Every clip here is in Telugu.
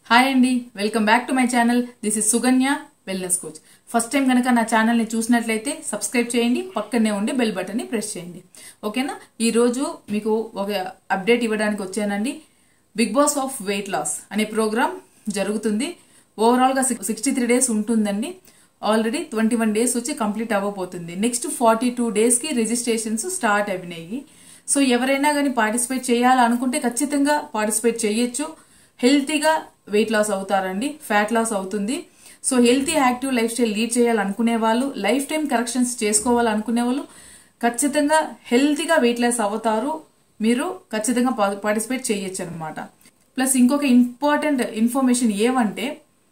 హాయ్ అండి, welcome back to my channel. This is Suganya wellness coach. First time కనుక నా ఛానల్ని చూసినట్లయితే సబ్స్క్రైబ్ చేయండి, పక్కనే ఉండి బెల్ బటన్ని ప్రెస్ చేయండి. ఓకేనా? ఈరోజు మీకు ఒక అప్డేట్ ఇవ్వడానికి వచ్చానండి. Big Boss of weight loss అనే ప్రోగ్రామ్ జరుగుతుంది. ఓవరాల్గా 63 డేస్ ఉంటుందండి. ఆల్రెడీ 21 డేస్ వచ్చి కంప్లీట్ అవ్వబోతుంది. నెక్స్ట్ 42 డేస్కి రిజిస్ట్రేషన్స్ స్టార్ట్ అయినాయి. సో ఎవరైనా కానీ పార్టిసిపేట్ చేయాలనుకుంటే ఖచ్చితంగా పార్టిసిపేట్ చేయొచ్చు. హెల్తీగా వెయిట్ లాస్ అవుతారండి, ఫ్యాట్ లాస్ అవుతుంది. So healthy active lifestyle lead చేయాలనుకునే వాళ్ళు, లైఫ్ టైం కరెక్షన్స్ చేసుకోవాలనుకునే వాళ్ళు ఖచ్చితంగా హెల్తీగా వెయిట్ లాస్ అవుతారు. మీరు ఖచ్చితంగా పార్టిసిపేట్ చేయొచ్చు అనమాట. ప్లస్ ఇంకొక ఇంపార్టెంట్ ఇన్ఫర్మేషన్ ఏమంటే,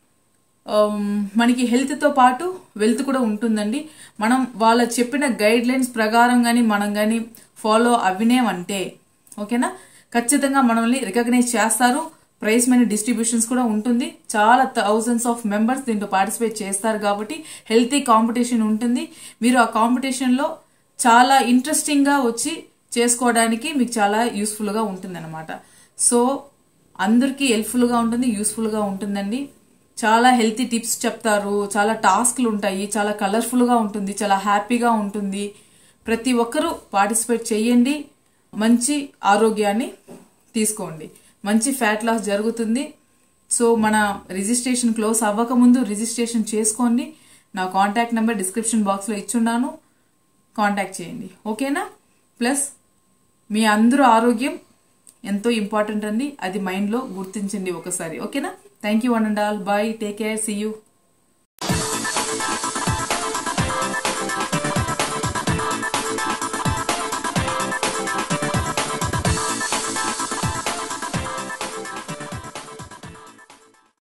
మనకి హెల్త్తో పాటు వెల్త్ కూడా ఉంటుందండి. మనం వాళ్ళ చెప్పిన గైడ్ లైన్స్ ప్రకారం కానీ మనం కానీ ఫాలో అవ్వినేమంటే ఓకేనా, ఖచ్చితంగా మనల్ని రికగ్నైజ్ చేస్తారు. ప్రైజ్ మనీ డిస్ట్రిబ్యూషన్స్ కూడా ఉంటుంది. చాలా థౌజండ్స్ ఆఫ్ మెంబర్స్ దీంట్లో పార్టిసిపేట్ చేస్తారు కాబట్టి హెల్తీ కాంపిటీషన్ ఉంటుంది. మీరు ఆ కాంపిటీషన్లో చాలా ఇంట్రెస్టింగ్గా వచ్చి చేసుకోవడానికి మీకు చాలా యూస్ఫుల్గా ఉంటుంది అనమాట. సో అందరికీ హెల్ప్ఫుల్గా ఉంటుంది, యూస్ఫుల్గా ఉంటుందండి. చాలా హెల్తీ టిప్స్ చెప్తారు, చాలా టాస్క్లు ఉంటాయి, చాలా కలర్ఫుల్గా ఉంటుంది, చాలా హ్యాపీగా ఉంటుంది. ప్రతి ఒక్కరూ పార్టిసిపేట్ చేయండి, మంచి ఆరోగ్యాన్ని తీసుకోండి, మంచి ఫ్యాట్ లాస్ జరుగుతుంది. సో మన రిజిస్ట్రేషన్ క్లోజ్ అవ్వకముందు రిజిస్ట్రేషన్ చేసుకోండి. నా కాంటాక్ట్ నెంబర్ డిస్క్రిప్షన్ బాక్స్లో ఇచ్చున్నాను, కాంటాక్ట్ చేయండి. ఓకేనా? ప్లస్ మీ అందరూ ఆరోగ్యం ఎంతో ఇంపార్టెంట్ అండి, అది మైండ్లో గుర్తించండి ఒకసారి. ఓకేనా? Thank you one and all. Bye, take care, see you.